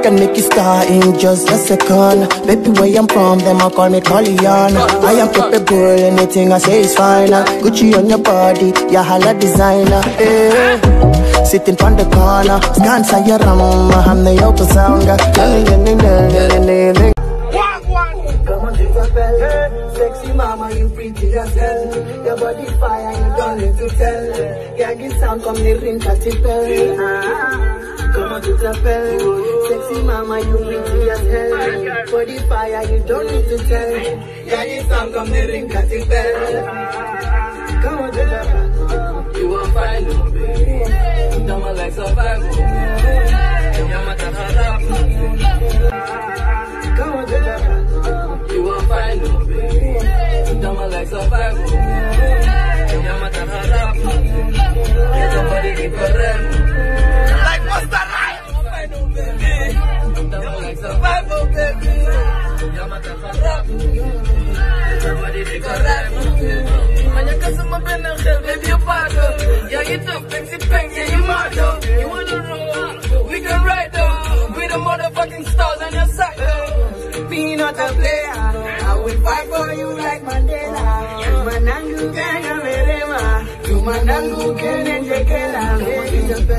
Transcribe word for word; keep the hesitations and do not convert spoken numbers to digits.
can make you star in just a second. Baby, where I'm from, them I call me Collion. I am capable, anything I say is fine. Gucci on your body, your holla designer. Hey. Sitting on the corner, dance on your rum, I'm the yoke sound. Come on, Jizzle, sexy mama, you pretty as hell. Your body fire, you don't need to tell. Yeah, this sound come the ring, cut it bell. Come on, Jizzle, sexy mama, you pretty as hell. Body fire, you don't need to tell. Yeah, this sound come the ring, cut it bell. Come on, Jizzle, you want fire, baby. Don't like survival. You're my tahara. Come on, Jizzle. You won't find no baby. Don't like survival. You're my tahara. Somebody keep a rem. Like what's that right? You won't find no baby. Don't like survival, baby. You're my tahara. Somebody keep a rem. Man, you got some up in the hell, baby, you're part of. Yeah, you tough, fancy pants, yeah, you mad up. You wanna roll? We can ride up. With the motherfucking stars on your side. Me not a player, I will fight for you like Mandela. Manangu kena merema, tu manangu kene jekela.